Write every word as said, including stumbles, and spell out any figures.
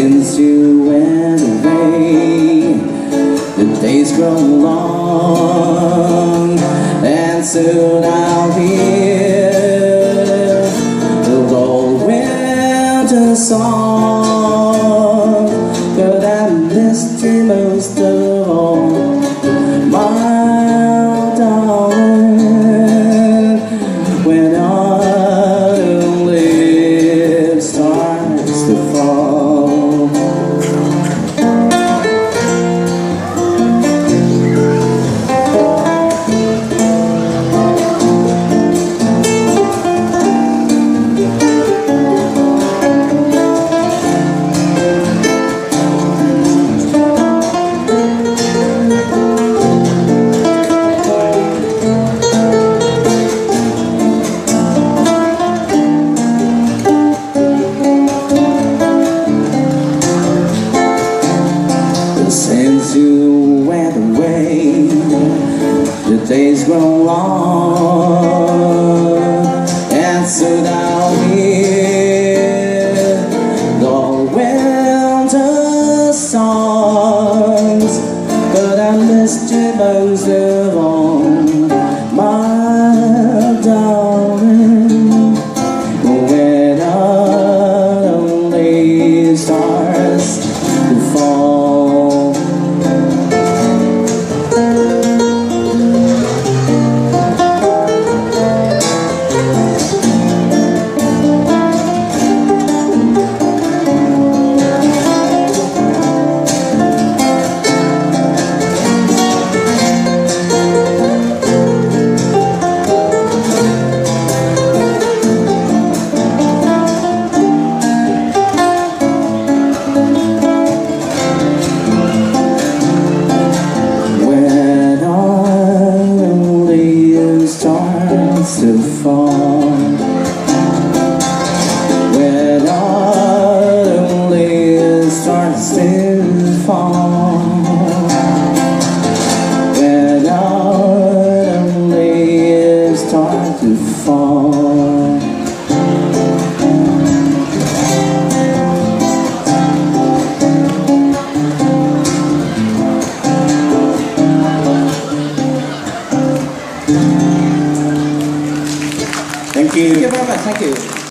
Since you went away, the days grow long, and soon I'll hear the old winter song. But I missed you most of all, my darling, when autumn leaves starts to fall. Since you went away, the days grow long, and soon I'll hear the winter songs. But I missed you most of all, my darling, when autumn leaves starts to fall. Starts to fall.